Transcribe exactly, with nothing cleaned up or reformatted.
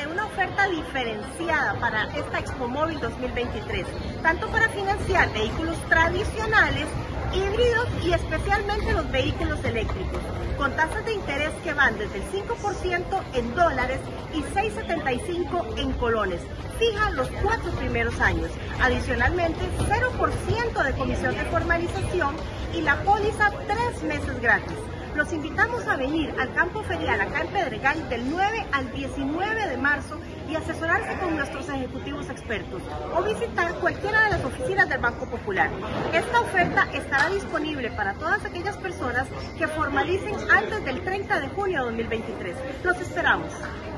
una oferta diferenciada para esta Expo Móvil dos mil veintitrés, tanto para financiar vehículos tradicionales, híbridos y especialmente los vehículos eléctricos, con tasas de interés que van desde el cinco por ciento en dólares y seis punto setenta y cinco en colones, fija los cuatro primeros años. Adicionalmente, cero por ciento de comisión de formalización y la póliza tres meses gratis. Los invitamos a venir al campo ferial acá en Pedregal del nueve al diecinueve de marzo y asesorarse con nuestros ejecutivos expertos o visitar cualquiera de las oficinas del Banco Popular. Esta oferta estará disponible para todas aquellas personas que formalicen antes del treinta de junio de dos mil veintitrés. Los esperamos.